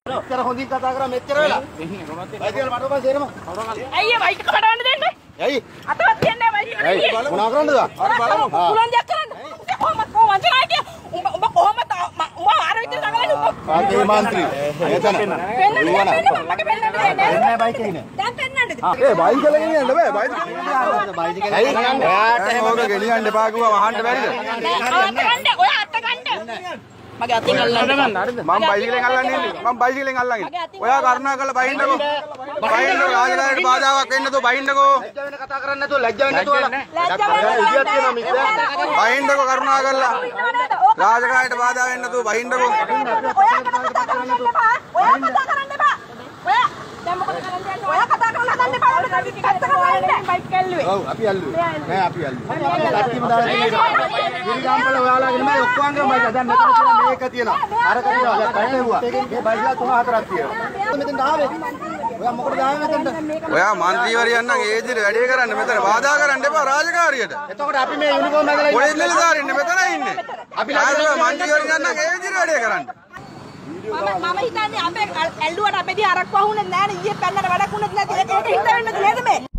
මෙච්චර හොඳින් කතා කරා මෙච්චර වෙලා. බයිසිකල් මඩ ඔබ සේරම. අයියේ බයිසිකල් මඩවන්න දෙන්නේ. ඇයි? අතවත් තියන්නේ බයිසිකල්. මොනා කරන්නද? හරි බලමු. පුලන් දෙයක් කරන්න. කොහොමද වංචනා කිය? උඹ කොහොමද උඹ ආර විතර දඟලන්නේ උඹ? පාර්ලමේන්තු මන්ත්‍රී. එතන. මගේ පෙන්නන්න නෑ බයිසිකල් ඉන්නේ. දැන් පෙන්නන්නද? ඒ බයිසිකල් ගෙනියන්න බෑ බයිසිකල්. ඇයි? ඔයාට එහෙම ඕක ගෙනියන්න එපා කිව්වා වහන්න බැරිද? ඔය අත ගන්න. මගේ අතින් අල්ලන්න හරිද? මම බයිසිකලෙන් අල්ලන්නේ නෙමෙයි. මම බයිසිකලෙන් අල්ලන්නේ. ඔයා කරුණා කරලා බහින්නකෝ. බහින්නකෝ රාජකාරියට බාධාවක් වෙන්න තෝ බහින්නකෝ. ලැජ්ජ වෙන කතා කරන්නේ නැතුව ලැජ්ජ වෙන්න නැතුව ඉඩියක් තියෙනවා මිත්‍යා. බහින්නකෝ කරුණා කරලා. රාජකාරියට බාධා වෙන්න නැතුව බහින්නකෝ. ඔයා කතා කරන්න එපා. ඔයා කතා කරන්න එපා. ඔයා දැන් මොකද කරන්නේ? ඔයා කතා කරලා හදන්න එපා. පැත්ත කරලා බයික් කැල්ලුවේ. ඔව් අපි ඇල්ලුවේ. නෑ අපි ඇල්ලුවේ. කට්ටියම දාලා තියෙනවා. ගිරිගාම්වල ඔයාලාගෙන මේ ඔක්කොංගම බයික් දැන් මෙතන තියෙන මේක තියෙනවා. අර කරේවා දැන් කැල්ලුවා. මේ බයික්ලා 3-4ක් තියෙනවා. මෙතෙන් ආවේ. ඔයා මොකටද ආවේ මෙතනට? ඔයා മന്ത്രിවරියන් නම් ඒ විදිහට වැඩේ කරන්න මෙතන බාධා කරන්න එපා රාජකාරියට. එතකොට අපි මේ යුනිෆෝම් ඇඳලා ඉන්නේ. පොලිස් නිලධාරීන් මෙතන ඉන්නේ. අපි മന്ത്രിවරියන් නම් ඒ විදිහට වැඩේ කරන්න. මම හිතන්නේ අපේ ඇල්ලුවට අපේ දී අරක් වහුනේ නැහැ නේ ඊයේ පැන්නට වැඩක් උනත් නැති ඒක හිත වෙන්නද නේද මේ